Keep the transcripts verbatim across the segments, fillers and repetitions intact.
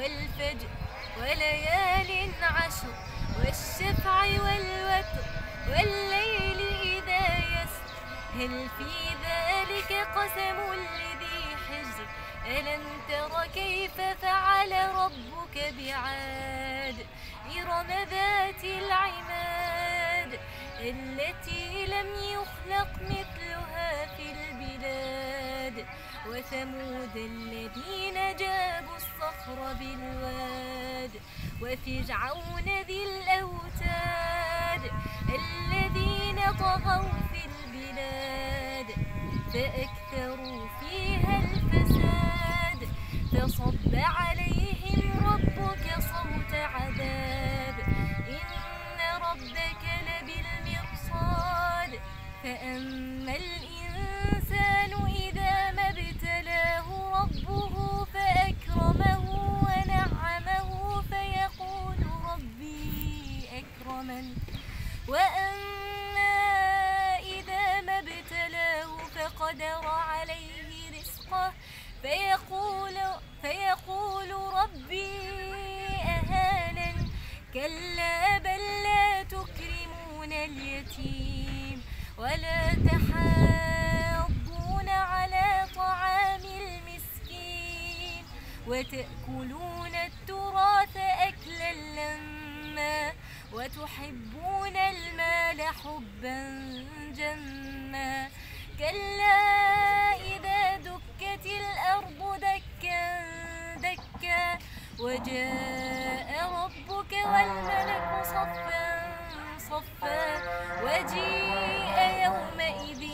والفجر وليال عشر والشفع والوتر والليل إذا يسر هل في ذلك قسم لذي حجر ألم تر كيف فعل ربك بعاد إرم ذات العماد التي لم يخلق مثلها في البلاد وثمود الذين جابوا الصخر بالواد وفرعون ذي الأوتاد الذين طغوا في البلاد فأكثروا فيها الفساد فصب عليهم ربك صوت عذاب إن ربك لبالمرصاد فأما الإنسان إذا ما ابتلاه ربه فأكرمه ونعمه فيقول ربي أكرمن وأما إذا ما ابتلاه فقدر عليه رزقه فيقول, فيقول ربي أهانن كلا بل لا تكرمون اليتيم ولا تحاضون على طعام المسكين وتأكلون التراث أكلا لما وتحبون المال حبا جما كلا إذا دكت الأرض دكا دكا وجاء ربك والملك صفا صفا وجيء يومئذ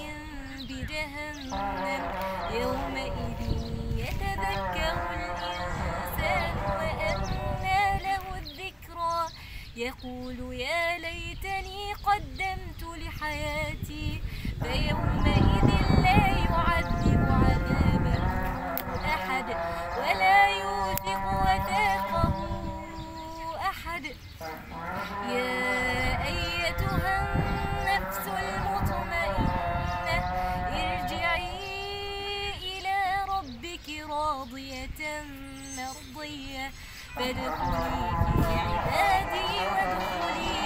بجهنم يومئذ يتذكر الإنسان وأنى له الذكرى يقول يا ليتني قدمت لحياتي فيومئذ لا يعذب عذابه أحد ولا يوثق وثاقه أحد يا أيتها النفس المطمئنة ارجعي إلى ربك راضية مرضية فادخلي في عبادي وادخلي